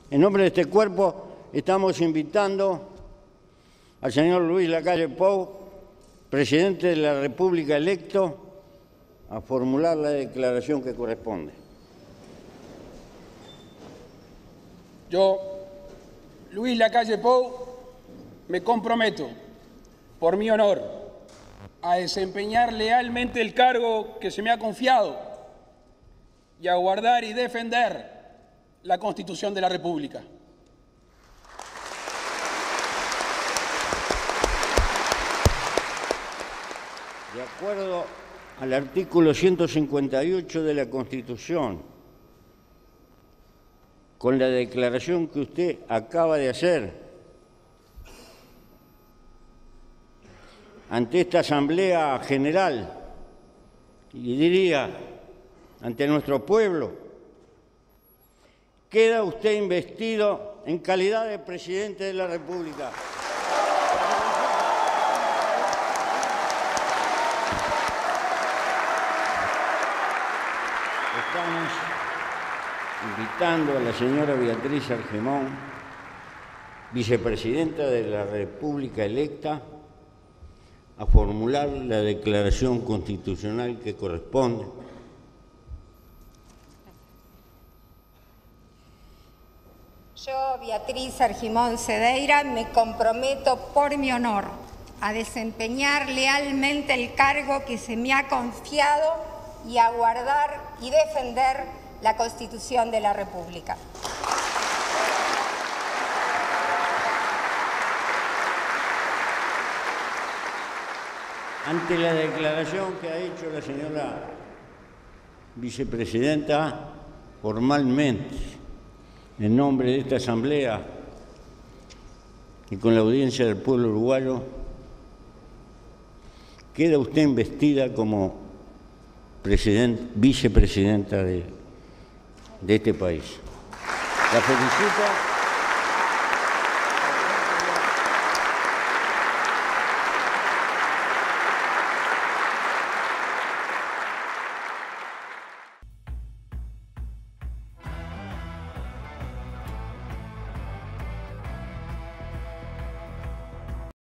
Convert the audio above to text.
En nombre de este cuerpo estamos invitando al señor Luis Lacalle Pou, presidente de la República electo, a formular la declaración que corresponde. Yo, Luis Lacalle Pou, me comprometo, por mi honor, a desempeñar lealmente el cargo que se me ha confiado y a guardar y defender la Constitución de la República. De acuerdo al artículo 158 de la Constitución, con la declaración que usted acaba de hacer ante esta Asamblea General, y diría ante nuestro pueblo, queda usted investido en calidad de presidente de la República. Estamos invitando a la señora Beatriz Argemón, vicepresidenta de la República electa, a formular la declaración constitucional que corresponde. Yo, Beatriz Argemón Cedeira, me comprometo por mi honor a desempeñar lealmente el cargo que se me ha confiado y a guardar y defender la Constitución de la República. Ante la declaración que ha hecho la señora vicepresidenta, formalmente, en nombre de esta Asamblea y con la audiencia del pueblo uruguayo, queda usted investida como vicepresidenta de este país. La felicito.